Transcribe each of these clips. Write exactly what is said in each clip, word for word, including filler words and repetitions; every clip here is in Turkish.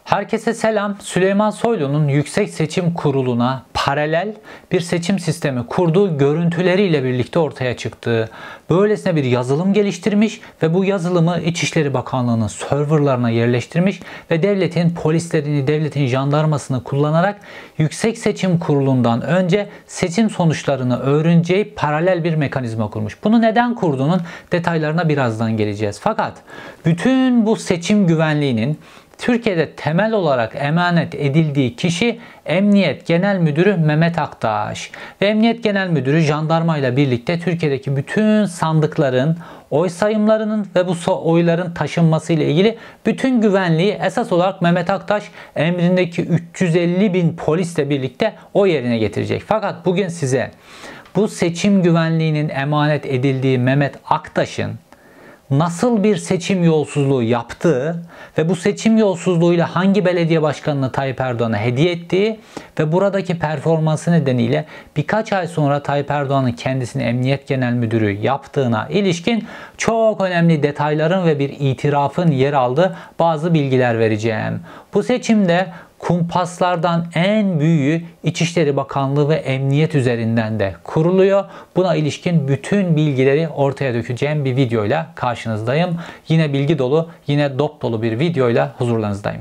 Herkese selam. Süleyman Soylu'nun Yüksek Seçim Kurulu'na paralel bir seçim sistemi kurduğu görüntüleriyle birlikte ortaya çıktı. Böylesine bir yazılım geliştirmiş ve bu yazılımı İçişleri Bakanlığı'nın serverlarına yerleştirmiş ve devletin polislerini, devletin jandarmasını kullanarak Yüksek Seçim Kurulu'ndan önce seçim sonuçlarını öğreneceği paralel bir mekanizma kurmuş. Bunu neden kurduğunun detaylarına birazdan geleceğiz. Fakat bütün bu seçim güvenliğinin Türkiye'de temel olarak emanet edildiği kişi Emniyet Genel Müdürü Mehmet Aktaş. Ve Emniyet Genel Müdürü jandarma ile birlikte Türkiye'deki bütün sandıkların, oy sayımlarının ve bu oyların taşınması ile ilgili bütün güvenliği esas olarak Mehmet Aktaş emrindeki üç yüz elli bin polisle birlikte o yerine getirecek. Fakat bugün size bu seçim güvenliğinin emanet edildiği Mehmet Aktaş'ın nasıl bir seçim yolsuzluğu yaptığı ve bu seçim yolsuzluğuyla hangi belediye başkanını Tayyip Erdoğan'a hediye ettiği ve buradaki performansı nedeniyle birkaç ay sonra Tayyip Erdoğan'ın kendisini Emniyet Genel Müdürü yaptığına ilişkin çok önemli detayların ve bir itirafın yer aldığı bazı bilgiler vereceğim. Bu seçimde kumpaslardan en büyüğü İçişleri Bakanlığı ve Emniyet üzerinden de kuruluyor. Buna ilişkin bütün bilgileri ortaya dökeceğim bir videoyla karşınızdayım. Yine bilgi dolu, yine dop dolu bir videoyla huzurlarınızdayım.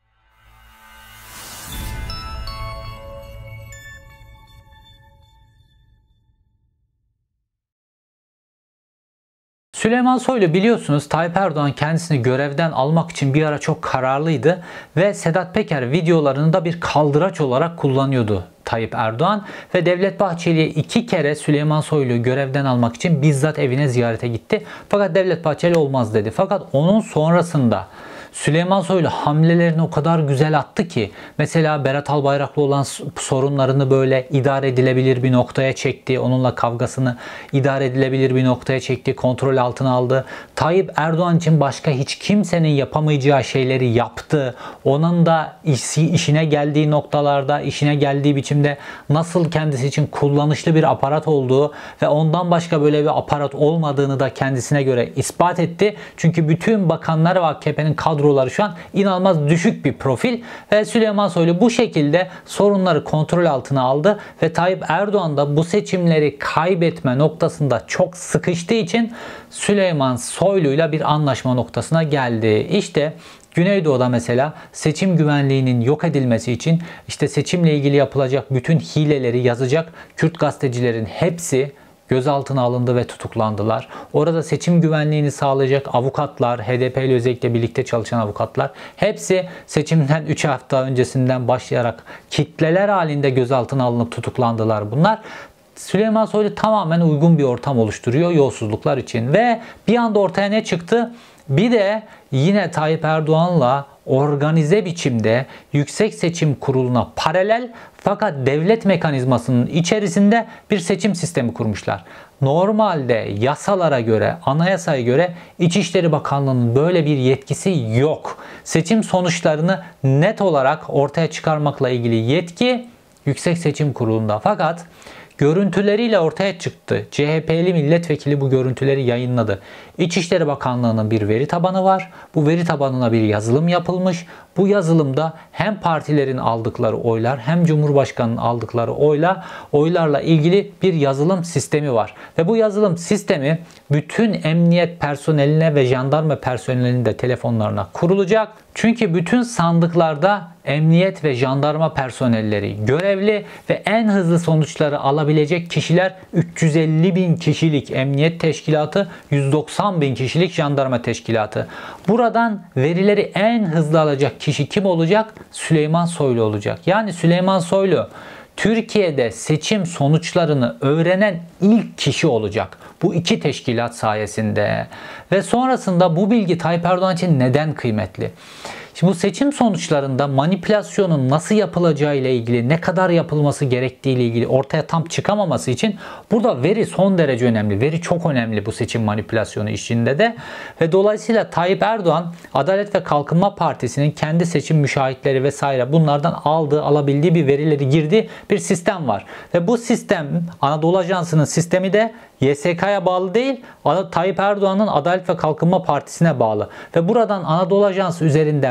Süleyman Soylu biliyorsunuz Tayyip Erdoğan kendisini görevden almak için bir ara çok kararlıydı ve Sedat Peker videolarını da bir kaldıraç olarak kullanıyordu Tayyip Erdoğan ve Devlet Bahçeli'ye iki kere Süleyman Soylu'yu görevden almak için bizzat evine ziyarete gitti. Fakat Devlet Bahçeli olmaz dedi. Fakat onun sonrasında Süleyman Soylu hamlelerini o kadar güzel attı ki mesela Berat Albayrak'la olan sorunlarını böyle idare edilebilir bir noktaya çekti. Onunla kavgasını idare edilebilir bir noktaya çekti. Kontrol altına aldı. Tayyip Erdoğan için başka hiç kimsenin yapamayacağı şeyleri yaptı. Onun da işi, işine geldiği noktalarda, işine geldiği biçimde nasıl kendisi için kullanışlı bir aparat olduğu ve ondan başka böyle bir aparat olmadığını da kendisine göre ispat etti. Çünkü bütün bakanlar ve A K P'nin kadroları şu an inanılmaz düşük bir profil ve Süleyman Soylu bu şekilde sorunları kontrol altına aldı ve Tayyip Erdoğan da bu seçimleri kaybetme noktasında çok sıkıştığı için Süleyman Soylu'yla bir anlaşma noktasına geldi. İşte Güneydoğu'da mesela seçim güvenliğinin yok edilmesi için işte seçimle ilgili yapılacak bütün hileleri yazacak Kürt gazetecilerin hepsi gözaltına alındı ve tutuklandılar. Orada seçim güvenliğini sağlayacak avukatlar, H D P ile özellikle birlikte çalışan avukatlar hepsi seçimden üç hafta öncesinden başlayarak kitleler halinde gözaltına alınıp tutuklandılar bunlar. Süleyman Soylu tamamen uygun bir ortam oluşturuyor yolsuzluklar için ve bir anda ortaya ne çıktı? Bir de yine Tayyip Erdoğan'la organize biçimde Yüksek Seçim Kurulu'na paralel fakat devlet mekanizmasının içerisinde bir seçim sistemi kurmuşlar. Normalde yasalara göre, anayasaya göre İçişleri Bakanlığı'nın böyle bir yetkisi yok. Seçim sonuçlarını net olarak ortaya çıkarmakla ilgili yetki Yüksek Seçim Kurulu'nda. Fakat görüntüleriyle ortaya çıktı. C H P'li milletvekili bu görüntüleri yayınladı. İçişleri Bakanlığı'nın bir veri tabanı var. Bu veri tabanına bir yazılım yapılmış. Bu yazılımda hem partilerin aldıkları oylar hem Cumhurbaşkanı'nın aldıkları oyla oylarla ilgili bir yazılım sistemi var. Ve bu yazılım sistemi bütün emniyet personeline ve jandarma personelinin de telefonlarına kurulacak. Çünkü bütün sandıklarda emniyet ve jandarma personelleri görevli ve en hızlı sonuçları alabilecek kişiler üç yüz elli bin kişilik emniyet teşkilatı, yüz doksan bin kişilik jandarma teşkilatı. Buradan verileri en hızlı alacak kişi kim olacak? Süleyman Soylu olacak. Yani Süleyman Soylu Türkiye'de seçim sonuçlarını öğrenen ilk kişi olacak. Bu iki teşkilat sayesinde. Ve sonrasında bu bilgi Tayyip Erdoğan için neden kıymetli? Şimdi bu seçim sonuçlarında manipülasyonun nasıl yapılacağı ile ilgili, ne kadar yapılması gerektiği ile ilgili ortaya tam çıkamaması için burada veri son derece önemli. Veri çok önemli bu seçim manipülasyonu işinde de. Ve dolayısıyla Tayyip Erdoğan, Adalet ve Kalkınma Partisi'nin kendi seçim müşahitleri vesaire bunlardan aldığı, alabildiği bir verileri girdiği bir sistem var. Ve bu sistem, Anadolu Ajansı'nın sistemi de Y S K'ya bağlı değil, Tayyip Erdoğan'ın Adalet ve Kalkınma Partisi'ne bağlı. Ve buradan Anadolu Ajansı üzerinden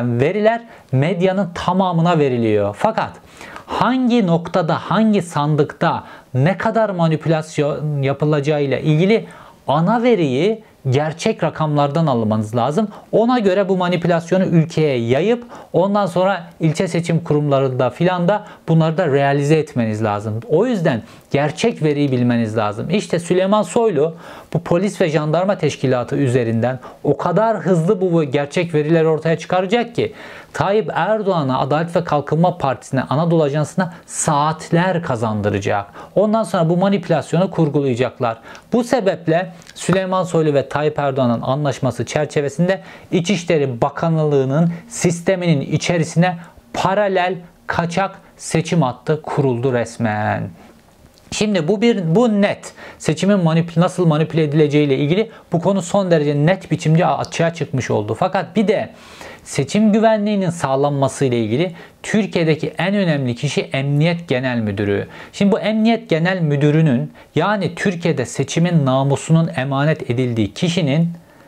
gelen veriler medyanın tamamına veriliyor. Fakat hangi noktada, hangi sandıkta ne kadar manipülasyon yapılacağıyla ilgili ana veriyi gerçek rakamlardan almanız lazım. Ona göre bu manipülasyonu ülkeye yayıp ondan sonra ilçe seçim kurumlarında filan da bunları da realize etmeniz lazım. O yüzden gerçek veriyi bilmeniz lazım. İşte Süleyman Soylu bu polis ve jandarma teşkilatı üzerinden o kadar hızlı bu gerçek verileri ortaya çıkaracak ki Tayyip Erdoğan'a, Adalet ve Kalkınma Partisi'ne, Anadolu Ajansı'na saatler kazandıracak. Ondan sonra bu manipülasyonu kurgulayacaklar. Bu sebeple Süleyman Soylu ve Tayyip Erdoğan'ın anlaşması çerçevesinde İçişleri Bakanlığı'nın sisteminin içerisine paralel kaçak seçim hattı kuruldu resmen. Şimdi bu bir bu net. Seçimin manipül nasıl manipüle edileceği ile ilgili bu konu son derece net biçimde açığa çıkmış oldu. Fakat bir de seçim güvenliğinin sağlanması ile ilgili Türkiye'deki en önemli kişi Emniyet Genel Müdürü. Şimdi bu Emniyet Genel Müdürü'nün, yani Türkiye'de seçimin namusunun emanet edildiği kişinin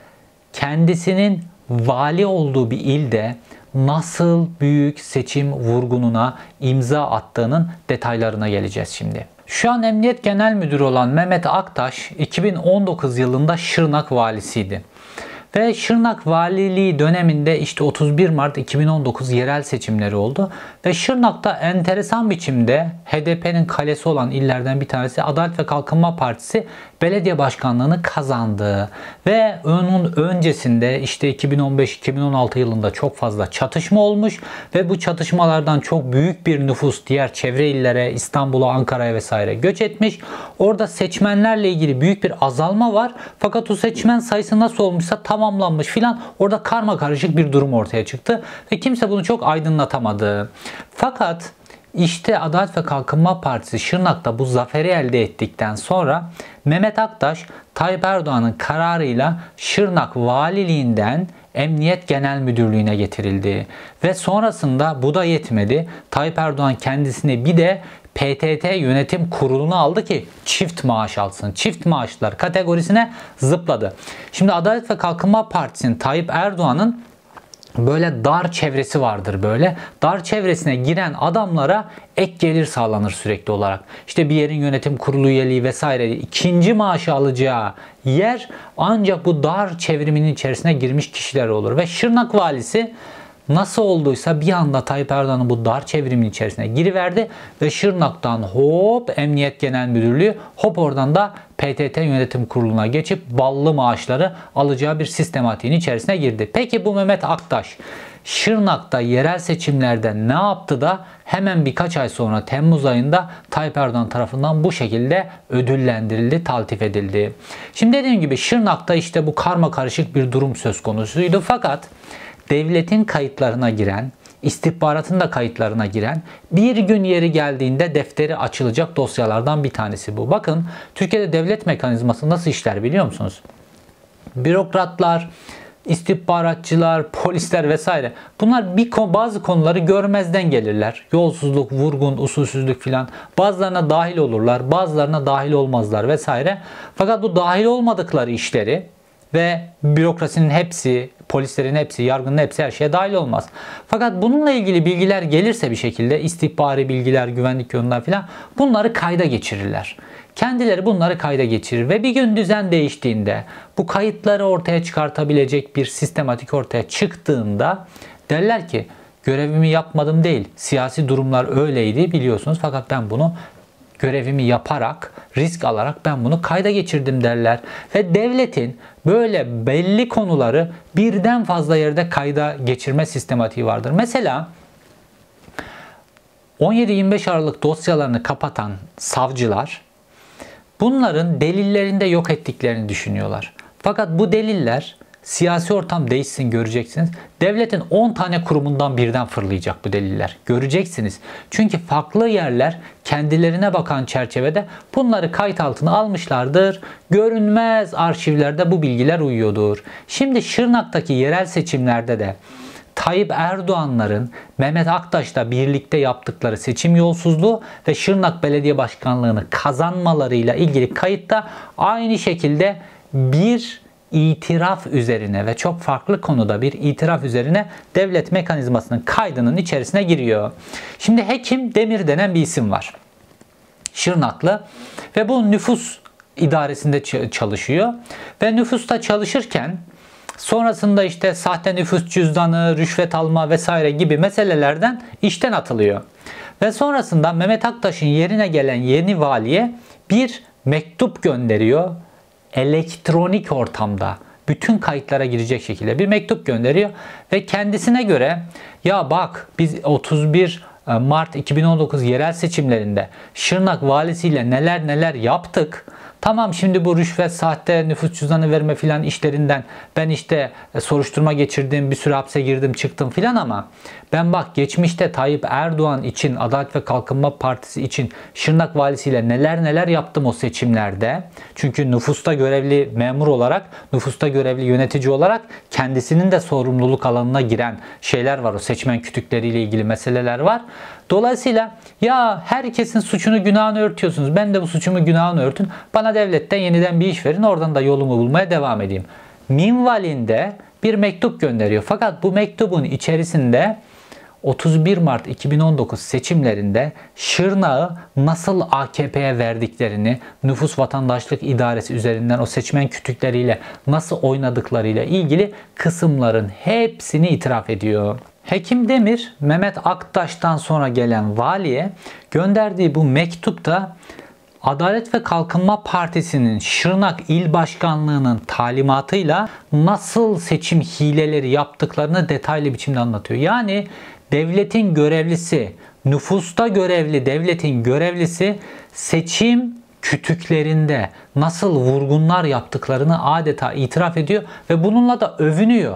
kendisinin vali olduğu bir ilde nasıl büyük seçim vurgununa imza attığının detaylarına geleceğiz şimdi. Şu an Emniyet Genel Müdürü olan Mehmet Aktaş iki bin on dokuz yılında Şırnak valisiydi. Ve Şırnak valiliği döneminde işte otuz bir Mart iki bin on dokuz yerel seçimleri oldu. Ve Şırnak'ta enteresan biçimde H D P'nin kalesi olan illerden bir tanesi Adalet ve Kalkınma Partisi belediye başkanlığını kazandı. Ve onun öncesinde işte iki bin on beş iki bin on altı yılında çok fazla çatışma olmuş. Ve bu çatışmalardan çok büyük bir nüfus diğer çevre illere, İstanbul'a, Ankara'ya vesaire göç etmiş. Orada seçmenlerle ilgili büyük bir azalma var. Fakat o seçmen sayısı nasıl olmuşsa tamamlanmış filan, orada karma karışık bir durum ortaya çıktı. Ve kimse bunu çok aydınlatamadı. Fakat işte Adalet ve Kalkınma Partisi Şırnak'ta bu zaferi elde ettikten sonra Mehmet Aktaş, Tayyip Erdoğan'ın kararıyla Şırnak valiliğinden Emniyet Genel Müdürlüğü'ne getirildi. Ve sonrasında bu da yetmedi. Tayyip Erdoğan kendisini bir de P T T Yönetim Kurulu'na aldı ki çift maaş alsın. Çift maaşlar kategorisine zıpladı. Şimdi Adalet ve Kalkınma Partisi'nin, Tayyip Erdoğan'ın böyle dar çevresi vardır böyle. Dar çevresine giren adamlara ek gelir sağlanır sürekli olarak. İşte bir yerin yönetim kurulu üyeliği vesaire, ikinci maaşı alacağı yer ancak bu dar çevriminin içerisine girmiş kişiler olur. Ve Şırnak valisi nasıl olduysa bir anda Tayyip Erdoğan'ın bu dar çevrimin içerisine giriverdi ve Şırnak'tan hop Emniyet Genel Müdürlüğü, hop oradan da P T T Yönetim Kurulu'na geçip ballı maaşları alacağı bir sistematiğin içerisine girdi. Peki bu Mehmet Aktaş Şırnak'ta yerel seçimlerde ne yaptı da hemen birkaç ay sonra Temmuz ayında Tayyip Erdoğan tarafından bu şekilde ödüllendirildi, taltif edildi. Şimdi dediğim gibi Şırnak'ta işte bu karma karışık bir durum söz konusuydu. Fakat devletin kayıtlarına giren, istihbaratın da kayıtlarına giren, bir gün yeri geldiğinde defteri açılacak dosyalardan bir tanesi bu. Bakın Türkiye'de devlet mekanizması nasıl işler biliyor musunuz? Bürokratlar, istihbaratçılar, polisler vesaire, bunlar bir bazı konuları görmezden gelirler. Yolsuzluk, vurgun, usulsüzlük filan. Bazılarına dahil olurlar, bazılarına dahil olmazlar vesaire. Fakat bu dahil olmadıkları işleri ve bürokrasinin hepsi, polislerin hepsi, yargının hepsi her şeye dahil olmaz. Fakat bununla ilgili bilgiler gelirse bir şekilde, istihbari bilgiler, güvenlik yönler filan, bunları kayda geçirirler. Kendileri bunları kayda geçirir ve bir gün düzen değiştiğinde, bu kayıtları ortaya çıkartabilecek bir sistematik ortaya çıktığında derler ki görevimi yapmadım değil, siyasi durumlar öyleydi biliyorsunuz, fakat ben bunu görevimi yaparak, risk alarak ben bunu kayda geçirdim derler. Ve devletin böyle belli konuları birden fazla yerde kayda geçirme sistematiği vardır. Mesela on yedi yirmi beş Aralık dosyalarını kapatan savcılar bunların delillerini de yok ettiklerini düşünüyorlar. Fakat bu deliller, siyasi ortam değişsin göreceksiniz, devletin on tane kurumundan birden fırlayacak bu deliller. Göreceksiniz. Çünkü farklı yerler kendilerine bakan çerçevede bunları kayıt altına almışlardır. Görünmez arşivlerde bu bilgiler uyuyordur. Şimdi Şırnak'taki yerel seçimlerde de Tayyip Erdoğan'ların Mehmet Aktaş'la birlikte yaptıkları seçim yolsuzluğu ve Şırnak Belediye Başkanlığı'nı kazanmalarıyla ilgili kayıtta aynı şekilde bir itiraf üzerine ve çok farklı konuda bir itiraf üzerine devlet mekanizmasının kaydının içerisine giriyor. Şimdi Hekim Demir denen bir isim var. Şırnaklı ve bu nüfus idaresinde çalışıyor ve nüfusta çalışırken sonrasında işte sahte nüfus cüzdanı, rüşvet alma vesaire gibi meselelerden işten atılıyor. Ve sonrasında Mehmet Aktaş'ın yerine gelen yeni valiye bir mektup gönderiyor. Elektronik ortamda bütün kayıtlara girecek şekilde bir mektup gönderiyor ve kendisine göre ya bak biz otuz bir Mart iki bin on dokuz yerel seçimlerinde Şırnak valisiyle neler neler yaptık. Tamam, şimdi bu rüşvet, sahte nüfus cüzdanı verme filan işlerinden ben işte soruşturma geçirdim, bir süre hapse girdim, çıktım filan ama ben bak geçmişte Tayyip Erdoğan için, Adalet ve Kalkınma Partisi için Şırnak valisiyle neler neler yaptım o seçimlerde. Çünkü nüfusta görevli memur olarak, nüfusta görevli yönetici olarak kendisinin de sorumluluk alanına giren şeyler var. O seçmen kütükleriyle ilgili meseleler var. Dolayısıyla ya herkesin suçunu günahını örtüyorsunuz. Ben de bu suçumu günahını örtün. Bana devletten yeniden bir iş verin. Oradan da yolumu bulmaya devam edeyim. Minvalinde bir mektup gönderiyor. Fakat bu mektubun içerisinde otuz bir Mart iki bin on dokuz seçimlerinde Şırnak'ı nasıl A K P'ye verdiklerini, Nüfus Vatandaşlık İdaresi üzerinden o seçmen kütükleriyle nasıl oynadıklarıyla ilgili kısımların hepsini itiraf ediyor. Hekim Demir, Mehmet Aktaş'tan sonra gelen valiye gönderdiği bu mektupta Adalet ve Kalkınma Partisi'nin Şırnak İl Başkanlığı'nın talimatıyla nasıl seçim hileleri yaptıklarını detaylı biçimde anlatıyor. Yani devletin görevlisi, nüfusta görevli devletin görevlisi seçim kütüklerinde nasıl vurgunlar yaptıklarını adeta itiraf ediyor ve bununla da övünüyor.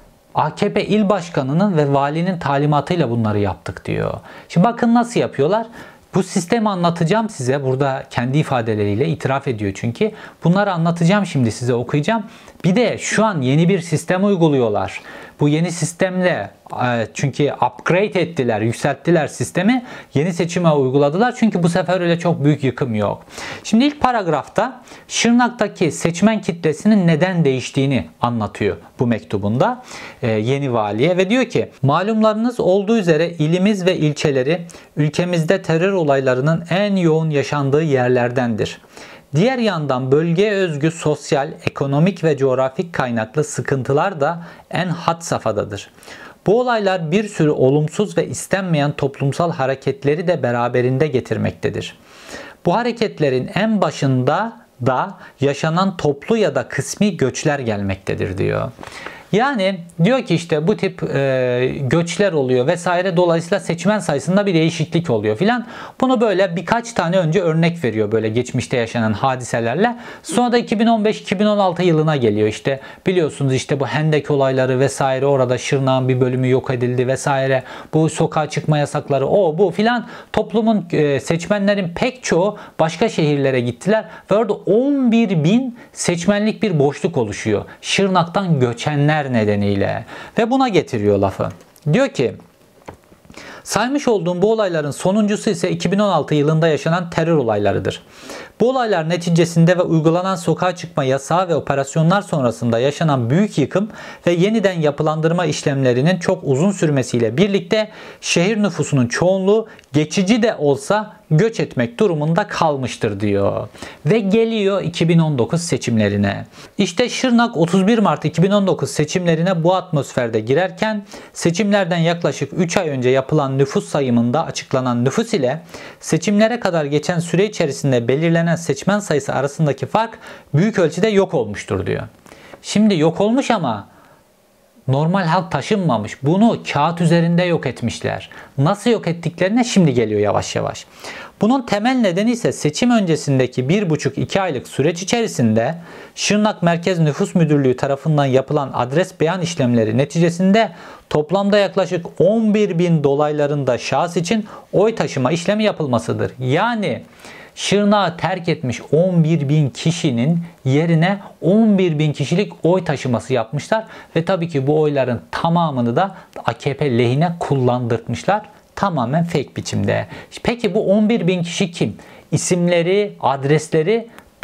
A K P il başkanının ve valinin talimatıyla bunları yaptık diyor. Şimdi bakın nasıl yapıyorlar. Bu sistemi anlatacağım size. Burada kendi ifadeleriyle itiraf ediyor çünkü. Bunları anlatacağım şimdi, size okuyacağım. Bir de şu an yeni bir sistem uyguluyorlar. Bu yeni sistemle çünkü upgrade ettiler, yükselttiler sistemi. Yeni seçime uyguladılar. Çünkü bu sefer öyle çok büyük yıkım yok. Şimdi ilk paragrafta Şırnak'taki seçmen kitlesinin neden değiştiğini anlatıyor bu mektubunda yeni valiye ve diyor ki malumlarınız olduğu üzere ilimiz ve ilçeleri ülkemizde terör olaylarının en yoğun yaşandığı yerlerdendir. Diğer yandan bölgeye özgü sosyal, ekonomik ve coğrafik kaynaklı sıkıntılar da en had safhadadır. Bu olaylar bir sürü olumsuz ve istenmeyen toplumsal hareketleri de beraberinde getirmektedir. Bu hareketlerin en başında da yaşanan toplu ya da kısmi göçler gelmektedir diyor. Yani diyor ki işte bu tip e, göçler oluyor vesaire, dolayısıyla seçmen sayısında bir değişiklik oluyor filan. Bunu böyle birkaç tane önce örnek veriyor böyle geçmişte yaşanan hadiselerle. Sonra da iki bin on beş iki bin on altı yılına geliyor. İşte biliyorsunuz işte bu Hendek olayları vesaire, orada Şırnak'ın bir bölümü yok edildi vesaire. Bu sokağa çıkma yasakları, o bu filan, toplumun e, seçmenlerin pek çoğu başka şehirlere gittiler ve orada on bir bin seçmenlik bir boşluk oluşuyor. Şırnak'tan göçenler nedeniyle ve buna getiriyor lafı. Diyor ki saymış olduğum bu olayların sonuncusu ise iki bin on altı yılında yaşanan terör olaylarıdır. Bu olaylar neticesinde ve uygulanan sokağa çıkma yasağı ve operasyonlar sonrasında yaşanan büyük yıkım ve yeniden yapılandırma işlemlerinin çok uzun sürmesiyle birlikte şehir nüfusunun çoğunluğu geçici de olsa göç etmek durumunda kalmıştır diyor. Ve geliyor iki bin on dokuz seçimlerine. İşte Şırnak otuz bir Mart iki bin on dokuz seçimlerine bu atmosferde girerken seçimlerden yaklaşık üç ay önce yapılan nüfus sayımında açıklanan nüfus ile seçimlere kadar geçen süre içerisinde belirlenen seçmen sayısı arasındaki fark büyük ölçüde yok olmuştur diyor. Şimdi yok olmuş ama normal halk taşınmamış. Bunu kağıt üzerinde yok etmişler. Nasıl yok ettiklerine şimdi geliyor yavaş yavaş. Bunun temel nedeni ise seçim öncesindeki bir buçuk iki aylık süreç içerisinde Şırnak Merkez Nüfus Müdürlüğü tarafından yapılan adres beyan işlemleri neticesinde toplamda yaklaşık on bir bin dolaylarında şahıs için oy taşıma işlemi yapılmasıdır. Yani Şırnak'ı terk etmiş on bir bin kişinin yerine on bir bin kişilik oy taşıması yapmışlar ve tabii ki bu oyların tamamını da A K P lehine kullandırtmışlar. Tamamen fake biçimde. Peki bu on bir bin kişi kim? İsimleri, adresleri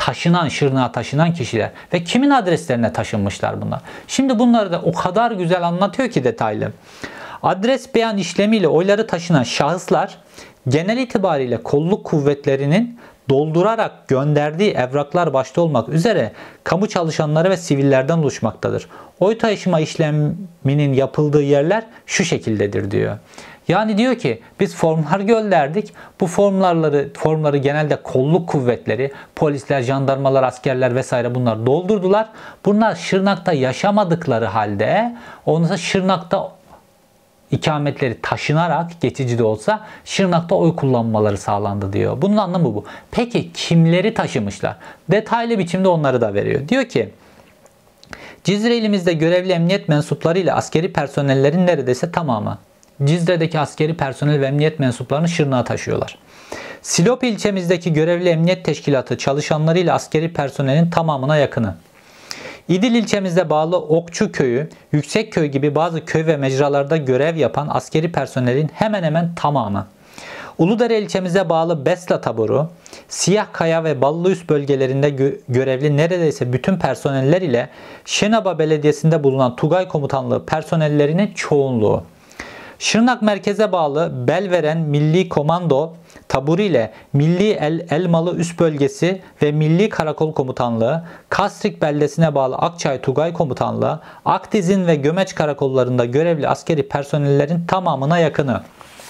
taşınan, Şırnak'a taşınan kişiler ve kimin adreslerine taşınmışlar bunlar. Şimdi bunları da o kadar güzel anlatıyor ki detaylı. Adres beyan işlemiyle oyları taşınan şahıslar genel itibariyle kolluk kuvvetlerinin doldurarak gönderdiği evraklar başta olmak üzere kamu çalışanları ve sivillerden oluşmaktadır. Oy taşıma işleminin yapıldığı yerler şu şekildedir diyor. Yani diyor ki biz formlar gönderdik. Bu formları formları genelde kolluk kuvvetleri, polisler, jandarmalar, askerler vesaire bunlar doldurdular. Bunlar Şırnak'ta yaşamadıkları halde ondan sonra Şırnak'ta ikametleri taşınarak geçici de olsa Şırnak'ta oy kullanmaları sağlandı diyor. Bunun anlamı bu. Peki kimleri taşımışlar? Detaylı biçimde onları da veriyor. Diyor ki Cizre ilimizde görevli emniyet mensupları ile askeri personellerin neredeyse tamamı Cizre'deki askeri personel ve emniyet mensuplarını Şırnak'a taşıyorlar. Silop ilçemizdeki görevli emniyet teşkilatı çalışanları ile askeri personelin tamamına yakını. İdil ilçemizde bağlı Okçu Köyü, Yüksekköy gibi bazı köy ve mecralarda görev yapan askeri personelin hemen hemen tamamı. Uludere ilçemize bağlı Besla Taburu, Siyahkaya ve Ballıüst bölgelerinde gö görevli neredeyse bütün personeller ile Şenaba Belediyesi'nde bulunan Tugay Komutanlığı personellerinin çoğunluğu. Şırnak merkeze bağlı Belveren Milli Komando Taburu ile Milli El Elmalı Üst Bölgesi ve Milli Karakol Komutanlığı, Kastrik beldesine bağlı Akçay Tugay Komutanlığı, Akdizin ve Gömeç karakollarında görevli askeri personellerin tamamına yakını.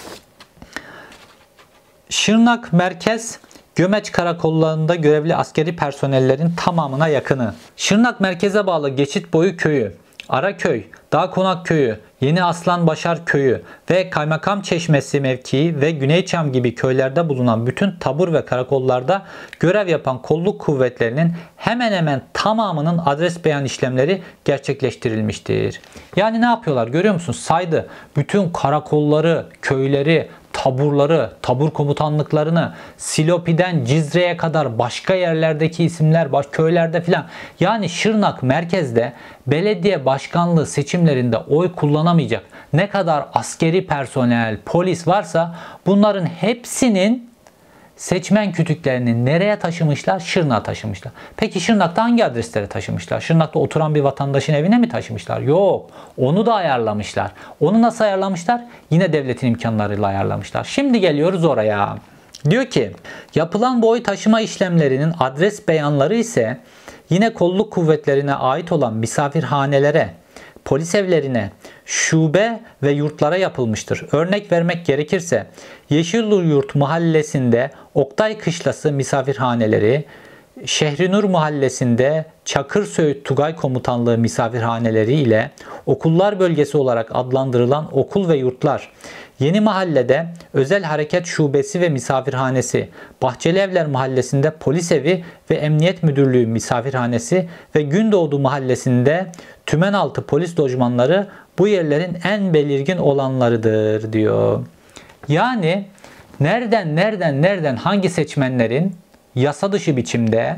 Şırnak merkez Gömeç karakollarında görevli askeri personellerin tamamına yakını. Şırnak merkeze bağlı Geçitboyu Köyü, Araköy, Dağkonak Köyü, Yeni Aslanbaşar Köyü ve Kaymakam Çeşmesi mevkii ve Güneyçam gibi köylerde bulunan bütün tabur ve karakollarda görev yapan kolluk kuvvetlerinin hemen hemen tamamının adres beyan işlemleri gerçekleştirilmiştir. Yani ne yapıyorlar görüyor musunuz? Saydı. Bütün karakolları, köyleri, taburları, tabur komutanlıklarını, Silopi'den Cizre'ye kadar başka yerlerdeki isimler, baş köylerde filan. Yani Şırnak merkezde belediye başkanlığı seçimlerinde oy kullanamayacak ne kadar askeri personel, polis varsa bunların hepsinin seçmen kütüklerini nereye taşımışlar? Şırnak'a taşımışlar. Peki Şırnak'ta hangi adreslere taşımışlar? Şırnak'ta oturan bir vatandaşın evine mi taşımışlar? Yok. Onu da ayarlamışlar. Onu nasıl ayarlamışlar? Yine devletin imkanlarıyla ayarlamışlar. Şimdi geliyoruz oraya. Diyor ki yapılan bu oy taşıma işlemlerinin adres beyanları ise yine kolluk kuvvetlerine ait olan misafirhanelere, polis evlerine, şube ve yurtlara yapılmıştır. Örnek vermek gerekirse Yeşilyurt mahallesinde Oktay Kışlası misafirhaneleri, Şehrinur mahallesinde Çakırsöğüt Tugay Komutanlığı misafirhaneleri ile okullar bölgesi olarak adlandırılan okul ve yurtlar, Yeni Mahalle'de Özel Harekat Şubesi ve Misafirhanesi, Bahçelievler Mahallesi'nde Polis Evi ve Emniyet Müdürlüğü Misafirhanesi ve Gündoğdu Mahallesi'nde Tümenaltı Polis Lojmanları bu yerlerin en belirgin olanlarıdır diyor. Yani nereden nereden nereden hangi seçmenlerin yasa dışı biçimde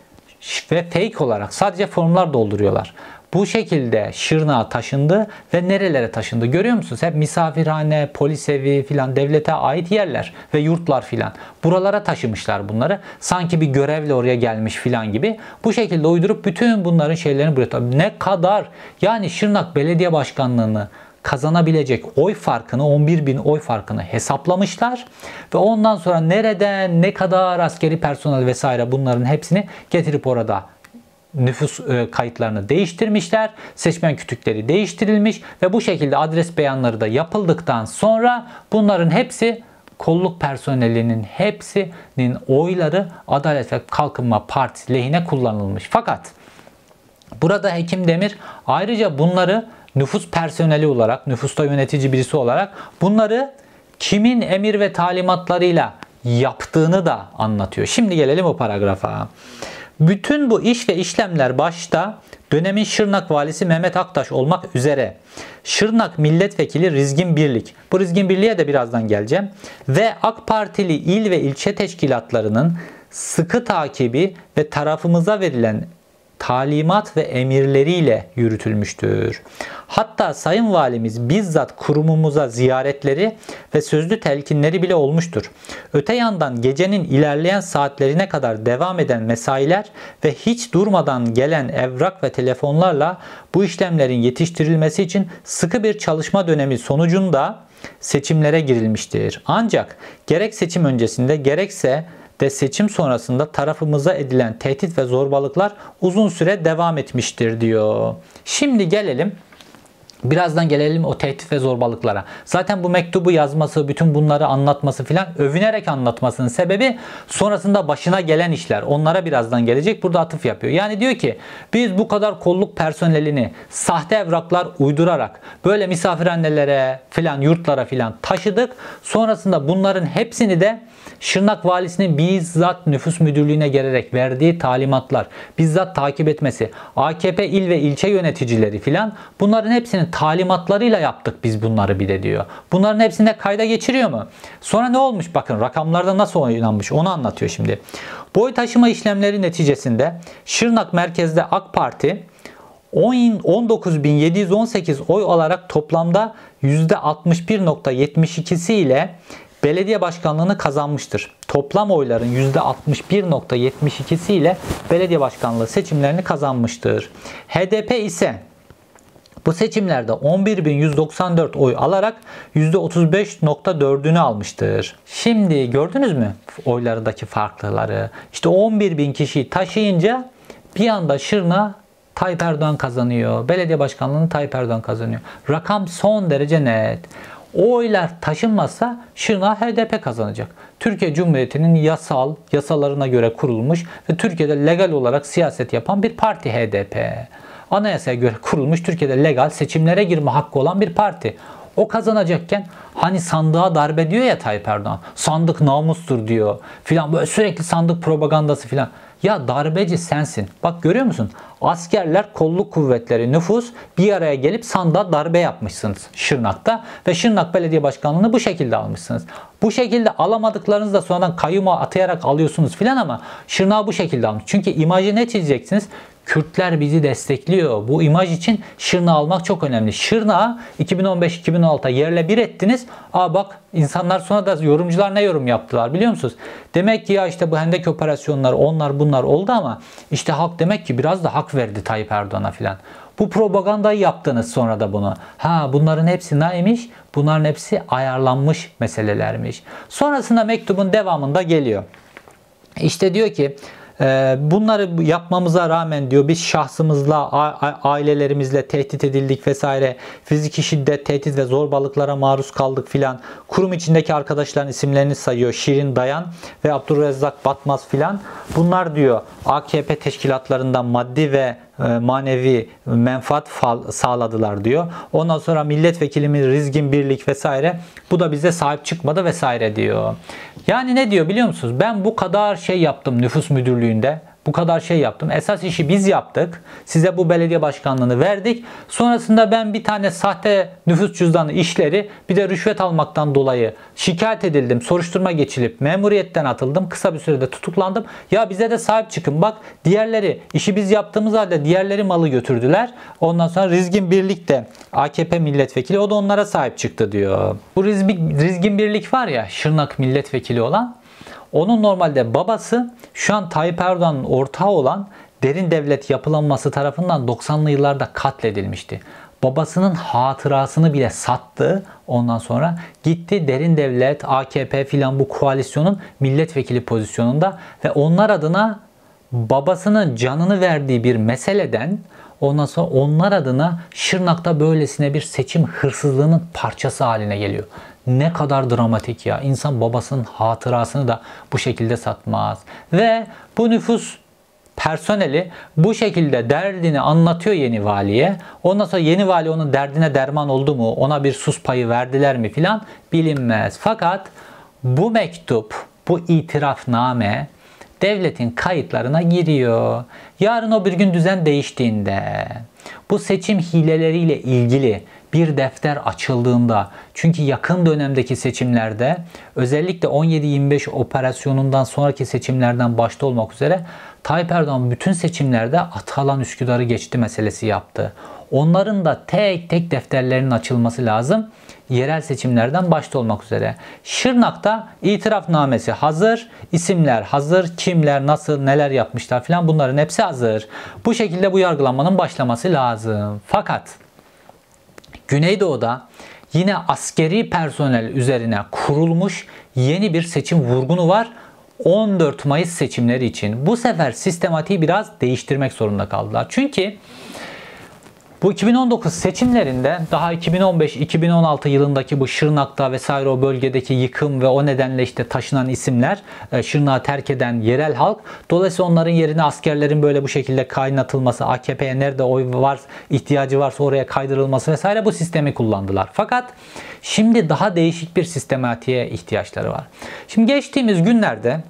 ve fake olarak sadece formlar dolduruyorlar. Bu şekilde Şırnak'a taşındı ve nerelere taşındı görüyor musunuz? Hep misafirhane, polis evi filan devlete ait yerler ve yurtlar filan. Buralara taşımışlar bunları. Sanki bir görevle oraya gelmiş filan gibi. Bu şekilde uydurup bütün bunların şeylerini buraya. Ne kadar yani Şırnak Belediye Başkanlığı'nı kazanabilecek oy farkını on bir bin oy farkını hesaplamışlar ve ondan sonra nereden ne kadar askeri personel vesaire bunların hepsini getirip orada nüfus kayıtlarını değiştirmişler. Seçmen kütükleri değiştirilmiş ve bu şekilde adres beyanları da yapıldıktan sonra bunların hepsi kolluk personelinin hepsinin oyları Adalet ve Kalkınma Partisi lehine kullanılmış. Fakat burada Hekim Demir ayrıca bunları nüfus personeli olarak, nüfusta yönetici birisi olarak bunları kimin emir ve talimatlarıyla yaptığını da anlatıyor. Şimdi gelelim o paragrafa. Bütün bu iş ve işlemler başta dönemin Şırnak valisi Mehmet Aktaş olmak üzere Şırnak milletvekili Rizgin Birlik, bu Rizgin Birlik'e de birazdan geleceğim, ve AK Partili il ve ilçe teşkilatlarının sıkı takibi ve tarafımıza verilen talimat ve emirleriyle yürütülmüştür. Hatta Sayın Valimiz bizzat kurumumuza ziyaretleri ve sözlü telkinleri bile olmuştur. Öte yandan gecenin ilerleyen saatlerine kadar devam eden mesailer ve hiç durmadan gelen evrak ve telefonlarla bu işlemlerin yetiştirilmesi için sıkı bir çalışma dönemi sonucunda seçimlere girilmiştir. Ancak gerek seçim öncesinde gerekse de seçim sonrasında tarafımıza edilen tehdit ve zorbalıklar uzun süre devam etmiştir diyor. Şimdi gelelim Birazdan gelelim o tehdit ve zorbalıklara. Zaten bu mektubu yazması, bütün bunları anlatması filan, övünerek anlatmasının sebebi sonrasında başına gelen işler. Onlara birazdan gelecek. Burada atıf yapıyor. Yani diyor ki biz bu kadar kolluk personelini sahte evraklar uydurarak böyle misafirhanelere filan, yurtlara filan taşıdık. Sonrasında bunların hepsini de Şırnak Valisi'nin bizzat nüfus müdürlüğüne gelerek verdiği talimatlar, bizzat takip etmesi, A K P il ve ilçe yöneticileri filan, bunların hepsinin talimatlarıyla yaptık biz bunları bir de diyor. Bunların hepsini de kayda geçiriyor mu? Sonra ne olmuş? Bakın rakamlarda nasıl oynanmış onu anlatıyor şimdi. Boy taşıma işlemleri neticesinde Şırnak merkezde AK Parti on dokuz bin yedi yüz on sekiz oy alarak toplamda yüzde altmış bir nokta yetmiş ikisi ile belediye başkanlığını kazanmıştır. Toplam oyların yüzde altmış bir nokta yetmiş ikisi ile belediye başkanlığı seçimlerini kazanmıştır. H D P ise bu seçimlerde on bir bin yüz doksan dört oy alarak yüzde otuz beş nokta dördünü almıştır. Şimdi gördünüz mü oylardaki farkları? İşte on bir bin kişiyi taşıyınca bir anda Şırnak Tayyip Erdoğan kazanıyor. Belediye başkanlığını Tayyip Erdoğan kazanıyor. Rakam son derece net. O oylar taşınmazsa Şırnak H D P kazanacak. Türkiye Cumhuriyeti'nin yasal, yasalarına göre kurulmuş ve Türkiye'de legal olarak siyaset yapan bir parti H D P. Anayasaya göre kurulmuş, Türkiye'de legal seçimlere girme hakkı olan bir parti. O kazanacakken hani sandığa darbe diyor ya Tayyip Erdoğan. Sandık namustur diyor filan, böyle sürekli sandık propagandası filan. Ya darbeci sensin. Bak görüyor musun? Askerler, kolluk kuvvetleri, nüfus bir araya gelip sandığa darbe yapmışsınız Şırnak'ta ve Şırnak Belediye Başkanlığı'nı bu şekilde almışsınız. Bu şekilde alamadıklarınızı da sonradan kayyuma atayarak alıyorsunuz filan ama Şırnak'ı bu şekilde almış. Çünkü imajı ne çizeceksiniz? Kürtler bizi destekliyor. Bu imaj için Şırnak'ı almak çok önemli. Şırnak'ı iki bin on beş iki bin on altı yerle bir ettiniz. Aa bak insanlar sonra da yorumcular ne yorum yaptılar biliyor musunuz? Demek ki ya işte bu hendek operasyonları onlar bunlar oldu ama işte halk demek ki biraz da hak verdi Tayyip Erdoğan'a filan. Bu propagandayı yaptınız sonra da bunu. Ha bunların hepsi neymiş? Bunların hepsi ayarlanmış meselelermiş. Sonrasında mektubun devamında geliyor. İşte diyor ki bunları yapmamıza rağmen diyor biz şahsımızla, ailelerimizle tehdit edildik vesaire. Fiziki şiddet, tehdit ve zorbalıklara maruz kaldık filan. Kurum içindeki arkadaşların isimlerini sayıyor. Şirin Dayan ve Abdurrezzak Batmaz filan. Bunlar diyor A K P teşkilatlarından maddi ve manevi menfaat sağladılar diyor. Ondan sonra milletvekilimiz Rizgin Birlik vesaire bu da bize sahip çıkmadı vesaire diyor. Yani ne diyor biliyor musunuz? Ben bu kadar şey yaptım nüfus müdürlüğünde. Bu kadar şey yaptım. Esas işi biz yaptık. Size bu belediye başkanlığını verdik. Sonrasında ben bir tane sahte nüfus cüzdanı işleri bir de rüşvet almaktan dolayı şikayet edildim. Soruşturma geçilip memuriyetten atıldım. Kısa bir sürede tutuklandım. Ya bize de sahip çıkın. Bak diğerleri işi biz yaptığımız halde diğerleri malı götürdüler. Ondan sonra Rizgin Birlik de A K P milletvekili o da onlara sahip çıktı diyor. Bu Rizgin Birlik var ya Şırnak milletvekili olan. Onun normalde babası şu an Tayyip Erdoğan'ın ortağı olan Derin Devlet Yapılanması tarafından doksanlı yıllarda katledilmişti. Babasının hatırasını bile sattı. Ondan sonra gitti Derin Devlet, A K P filan bu koalisyonun milletvekili pozisyonunda ve onlar adına babasının canını verdiği bir meseleden ondan sonra onlar adına Şırnak'ta böylesine bir seçim hırsızlığının parçası haline geliyor. Ne kadar dramatik ya. İnsan babasının hatırasını da bu şekilde satmaz. Ve bu nüfus personeli bu şekilde derdini anlatıyor yeni valiye. Ondan sonra yeni vali onun derdine derman oldu mu? Ona bir sus payı verdiler mi filan bilinmez. Fakat bu mektup, bu itirafname devletin kayıtlarına giriyor. Yarın o bir gün düzen değiştiğinde bu seçim hileleriyle ilgili bir defter açıldığında, çünkü yakın dönemdeki seçimlerde özellikle on yedi yirmi beş operasyonundan sonraki seçimlerden başta olmak üzere Tayyip Erdoğan bütün seçimlerde Atalan Üsküdar'ı geçti meselesi yaptı. Onların da tek tek defterlerinin açılması lazım. Yerel seçimlerden başta olmak üzere. Şırnak'ta itirafnamesi hazır, isimler hazır, kimler, nasıl, neler yapmışlar filan bunların hepsi hazır. Bu şekilde bu yargılanmanın başlaması lazım. Fakat Güneydoğu'da yine askeri personel üzerine kurulmuş yeni bir seçim vurgunu var. on dört Mayıs seçimleri için. Bu sefer sistematiği biraz değiştirmek zorunda kaldılar. Çünkü bu iki bin on dokuz seçimlerinde daha iki bin on beş iki bin on altı yılındaki bu Şırnak'ta vesaire o bölgedeki yıkım ve o nedenle işte taşınan isimler, Şırnak'ı terk eden yerel halk, dolayısıyla onların yerine askerlerin böyle bu şekilde kaynatılması, A K P'ye nerede oy var, ihtiyacı varsa oraya kaydırılması vesaire bu sistemi kullandılar. Fakat şimdi daha değişik bir sistematiğe ihtiyaçları var. Şimdi geçtiğimiz günlerde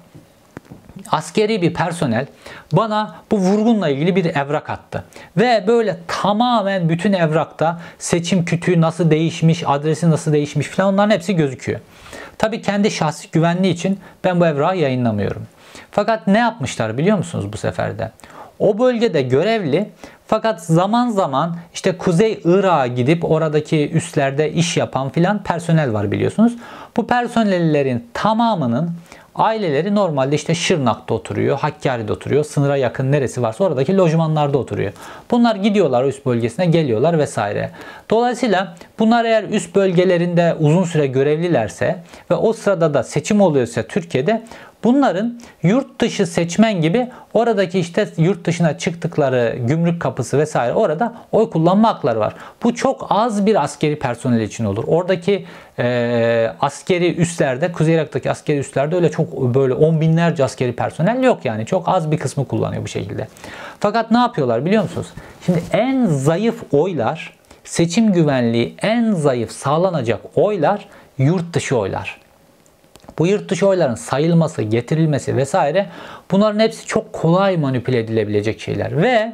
askeri bir personel bana bu vurgunla ilgili bir evrak attı. Ve böyle tamamen bütün evrakta seçim kütüğü nasıl değişmiş, adresi nasıl değişmiş falan onların hepsi gözüküyor. Tabii kendi şahsi güvenliği için ben bu evrağı yayınlamıyorum. Fakat ne yapmışlar biliyor musunuz bu seferde? O bölgede görevli fakat zaman zaman işte Kuzey Irak'a gidip oradaki üslerde iş yapan filan personel var biliyorsunuz. Bu personellerin tamamının aileleri normalde işte Şırnak'ta oturuyor, Hakkari'de oturuyor, sınıra yakın neresi varsa oradaki lojmanlarda oturuyor. Bunlar gidiyorlar üst bölgesine, geliyorlar vesaire. Dolayısıyla bunlar eğer üst bölgelerinde uzun süre görevlilerse ve o sırada da seçim oluyorsa Türkiye'de bunların yurt dışı seçmen gibi oradaki işte yurt dışına çıktıkları gümrük kapısı vesaire orada oy kullanma hakları var. Bu çok az bir askeri personel için olur. Oradaki e, askeri üslerde, Kuzey Irak'taki askeri üslerde öyle çok böyle on binlerce askeri personel yok yani. Çok az bir kısmı kullanıyor bu şekilde. Fakat ne yapıyorlar biliyor musunuz? Şimdi en zayıf oylar, seçim güvenliği en zayıf sağlanacak oylar yurt dışı oylar. Bu yurt dışı oyların sayılması, getirilmesi vesaire bunların hepsi çok kolay manipüle edilebilecek şeyler. Ve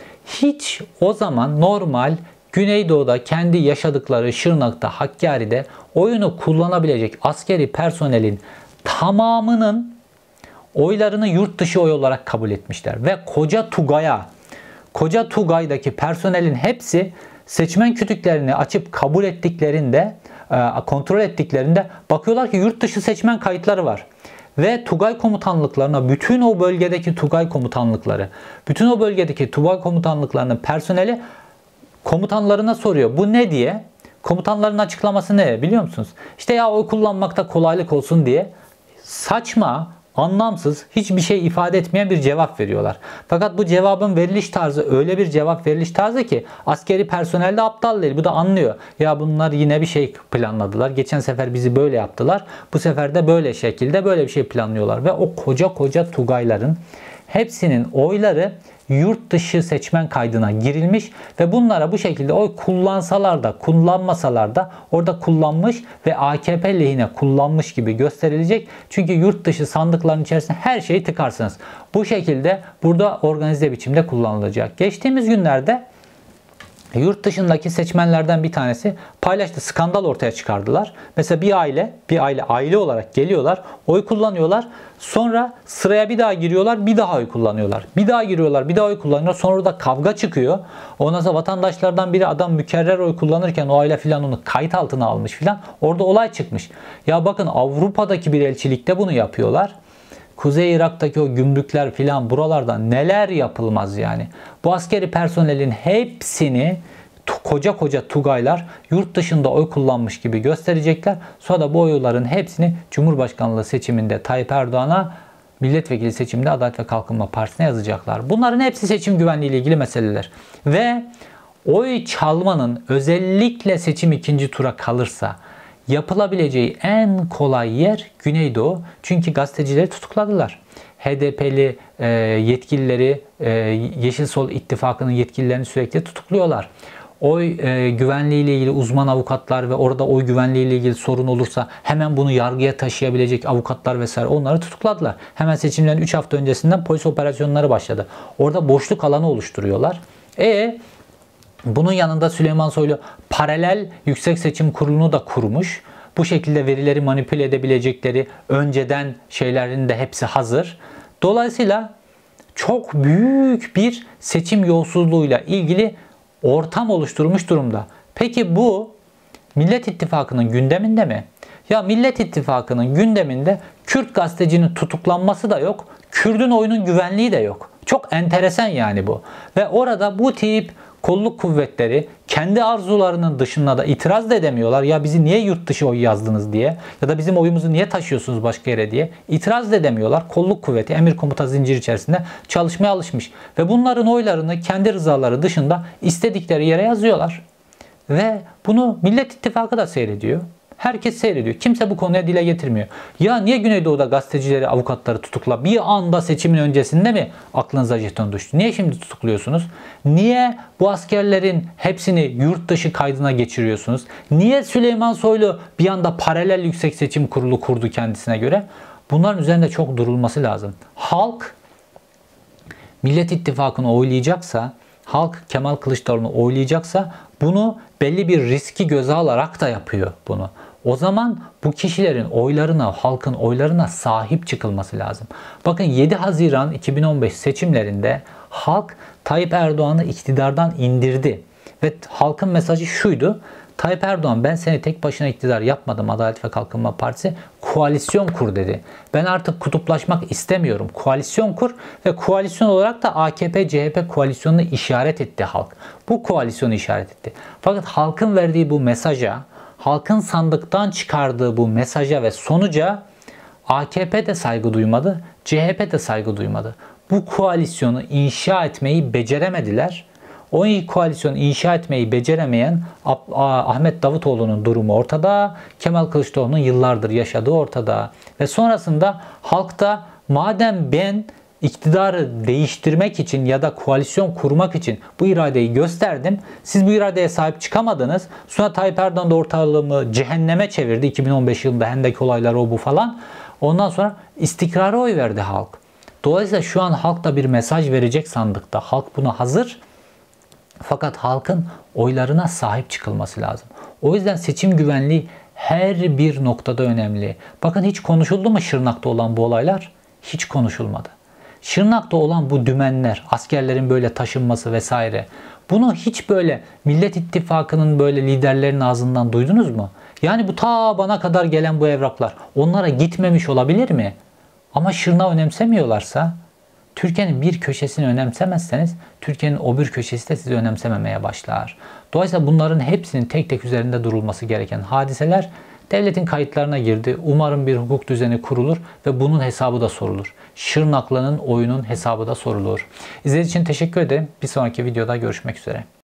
hiç o zaman normal Güneydoğu'da kendi yaşadıkları Şırnak'ta, Hakkari'de oyunu kullanabilecek askeri personelin tamamının oylarını yurt dışı oy olarak kabul etmişler. Ve koca Tugay'a, koca Tugay'daki personelin hepsi seçmen kütüklerini açıp kabul ettiklerinde, kontrol ettiklerinde bakıyorlar ki yurt dışı seçmen kayıtları var. Ve Tugay komutanlıklarına, bütün o bölgedeki Tugay komutanlıkları, bütün o bölgedeki Tugay komutanlıklarının personeli komutanlarına soruyor. Bu ne diye? Komutanların açıklaması ne biliyor musunuz? İşte ya oy kullanmakta kolaylık olsun diye saçma, anlamsız, hiçbir şey ifade etmeyen bir cevap veriyorlar. Fakat bu cevabın veriliş tarzı öyle bir cevap veriliş tarzı ki askeri personel de aptal değil. Bu da anlıyor. Ya bunlar yine bir şey planladılar. Geçen sefer bizi böyle yaptılar. Bu sefer de böyle şekilde böyle bir şey planlıyorlar. Ve o koca koca Tugayların hepsinin oyları yurt dışı seçmen kaydına girilmiş ve bunlara bu şekilde oy kullansalar da kullanmasalar da orada kullanmış ve A K P lehine kullanmış gibi gösterilecek. Çünkü yurt dışı sandıkların içerisine her şeyi tıkarsınız. Bu şekilde burada organize biçimde kullanılacak. Geçtiğimiz günlerde yurt dışındaki seçmenlerden bir tanesi paylaştı. Skandal ortaya çıkardılar. Mesela bir aile, bir aile aile olarak geliyorlar, oy kullanıyorlar. Sonra sıraya bir daha giriyorlar, bir daha oy kullanıyorlar. Bir daha giriyorlar, bir daha oy kullanıyorlar. Sonra da kavga çıkıyor. Ondan sonra vatandaşlardan biri adam mükerrer oy kullanırken o aile filan onu kayıt altına almış filan. Orada olay çıkmış. Ya bakın Avrupa'daki bir elçilikte bunu yapıyorlar. Kuzey Irak'taki o gümrükler filan buralarda neler yapılmaz yani. Bu askeri personelin hepsini koca koca Tugaylar yurt dışında oy kullanmış gibi gösterecekler. Sonra da bu oyların hepsini Cumhurbaşkanlığı seçiminde Tayyip Erdoğan'a, milletvekili seçiminde Adalet ve Kalkınma Partisi'ne yazacaklar. Bunların hepsi seçim güvenliği ile ilgili meseleler. Ve oy çalmanın özellikle seçim ikinci tura kalırsa yapılabileceği en kolay yer Güneydoğu. Çünkü gazetecileri tutukladılar. H D P'li e, yetkilileri, e, Yeşil Sol İttifakı'nın yetkililerini sürekli tutukluyorlar. Oy e, güvenliği ile ilgili uzman avukatlar ve orada oy güvenliği ile ilgili sorun olursa hemen bunu yargıya taşıyabilecek avukatlar vesaire onları tutukladılar. Hemen seçimlerin üç hafta öncesinden polis operasyonları başladı. Orada boşluk alanı oluşturuyorlar. E Bunun yanında Süleyman Soylu paralel Yüksek Seçim Kurulu'nu da kurmuş. Bu şekilde verileri manipüle edebilecekleri önceden şeylerin de hepsi hazır. Dolayısıyla çok büyük bir seçim yolsuzluğuyla ilgili ortam oluşturmuş durumda. Peki bu Millet İttifakı'nın gündeminde mi? Ya Millet İttifakı'nın gündeminde Kürt gazetecinin tutuklanması da yok. Kürt'ün oyunun güvenliği de yok. Çok enteresan yani bu. Ve orada bu tip kolluk kuvvetleri kendi arzularının dışında da itiraz da edemiyorlar. Ya bizi niye yurt dışı oy yazdınız diye ya da bizim oyumuzu niye taşıyorsunuz başka yere diye itiraz da edemiyorlar. Kolluk kuvveti emir komuta zinciri içerisinde çalışmaya alışmış. Ve bunların oylarını kendi rızaları dışında istedikleri yere yazıyorlar. Ve bunu Millet İttifakı da seyrediyor. Herkes seyrediyor. Kimse bu konuya dile getirmiyor. Ya niye Güneydoğu'da gazetecileri, avukatları tutukla? Bir anda seçimin öncesinde mi aklınıza jeton düştü? Niye şimdi tutukluyorsunuz? Niye bu askerlerin hepsini yurt dışı kaydına geçiriyorsunuz? Niye Süleyman Soylu bir anda paralel Yüksek Seçim Kurulu kurdu kendisine göre? Bunların üzerinde çok durulması lazım. Halk Millet İttifakı'nı oylayacaksa, halk Kemal Kılıçdaroğlu'nu oylayacaksa bunu belli bir riski göze alarak da yapıyor bunu. O zaman bu kişilerin oylarına, halkın oylarına sahip çıkılması lazım. Bakın yedi Haziran iki bin on beş seçimlerinde halk Tayyip Erdoğan'ı iktidardan indirdi. Ve halkın mesajı şuydu: Tayyip Erdoğan, ben seni tek başına iktidar yapmadım, Adalet ve Kalkınma Partisi, koalisyon kur dedi. Ben artık kutuplaşmak istemiyorum. Koalisyon kur ve koalisyon olarak da A K P C H P koalisyonunu işaret etti halk. Bu koalisyonu işaret etti. Fakat halkın verdiği bu mesaja, halkın sandıktan çıkardığı bu mesaja ve sonuca A K P de saygı duymadı, C H P de saygı duymadı. Bu koalisyonu inşa etmeyi beceremediler. O koalisyonu inşa etmeyi beceremeyen Ahmet Davutoğlu'nun durumu ortada. Kemal Kılıçdaroğlu'nun yıllardır yaşadığı ortada. Ve sonrasında halk da madem ben iktidarı değiştirmek için ya da koalisyon kurmak için bu iradeyi gösterdim, siz bu iradeye sahip çıkamadınız. Sonra Tayyip Erdoğan da ortalığımı cehenneme çevirdi. iki bin on beş yılında Hendek olayları, o bu falan. Ondan sonra istikrara oy verdi halk. Dolayısıyla şu an halk da bir mesaj verecek sandıkta. Halk buna hazır. Fakat halkın oylarına sahip çıkılması lazım. O yüzden seçim güvenliği her bir noktada önemli. Bakın hiç konuşuldu mu Şırnak'ta olan bu olaylar? Hiç konuşulmadı. Şırnak'ta olan bu dümenler, askerlerin böyle taşınması vesaire, bunu hiç böyle Millet İttifakı'nın böyle liderlerin ağzından duydunuz mu? Yani bu ta bana kadar gelen bu evraklar onlara gitmemiş olabilir mi? Ama Şırnak'ı önemsemiyorlarsa, Türkiye'nin bir köşesini önemsemezseniz Türkiye'nin o bir köşesi de sizi önemsememeye başlar. Dolayısıyla bunların hepsinin tek tek üzerinde durulması gereken hadiseler devletin kayıtlarına girdi. Umarım bir hukuk düzeni kurulur ve bunun hesabı da sorulur. Şırnaklı'nın oyunun hesabı da sorulur. İzlediğiniz için teşekkür ederim. Bir sonraki videoda görüşmek üzere.